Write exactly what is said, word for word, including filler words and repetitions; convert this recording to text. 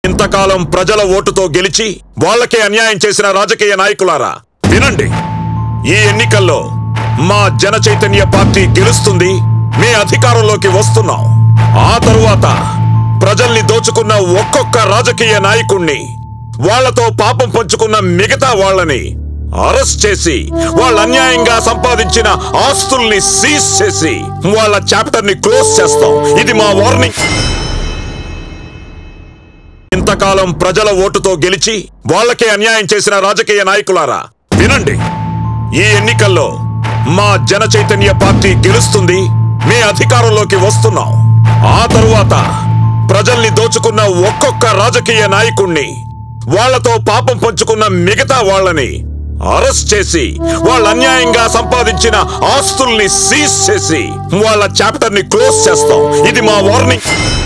ఇంతకాలం ప్రజల ఓటుతో గెలిచి వాళ్ళకే అన్యాయం చేసిన రాజకీయ నాయకులారా వినండి. ఈ ఎన్నికల్లో మా జన చైతన్య పార్టీ గెలుస్తుంది, మీ అధికారంలోకి వస్తున్నాం. ఆ తరువాత ప్రజల్ని దోచుకున్న ఒక్కొక్క రాజకీయ నాయకుణ్ణి, వాళ్లతో పాపం పంచుకున్న మిగతా వాళ్ళని అరెస్ట్ చేసి వాళ్ళ అన్యాయంగా సంపాదించిన ఆస్తుల్ని సీజ్ చేసి వాళ్ళ చాప్టర్ ని క్లోజ్ చేస్తాం. ఇది మా వార్నింగ్. ఇంతకాలం ప్రజల ఓటుతో గెలిచి వాళ్ళకే అన్యాయం చేసిన రాజకీయ నాయకులారా వినండి. ఈ ఎన్నికల్లో మా జన చైతన్య పార్టీ గెలుస్తుంది, మీ అధికారంలోకి వస్తున్నాం. ఆ తరువాత ప్రజల్ని దోచుకున్న ఒక్కొక్క రాజకీయ నాయకుణ్ణి, వాళ్లతో పాపం పంచుకున్న మిగతా వాళ్ళని అరెస్ట్ చేసి వాళ్ళ అన్యాయంగా సంపాదించిన ఆస్తుల్ని సీజ్ చేసి వాళ్ళ చాప్టర్ ని క్లోజ్ చేస్తాం. ఇది మా వార్నింగ్.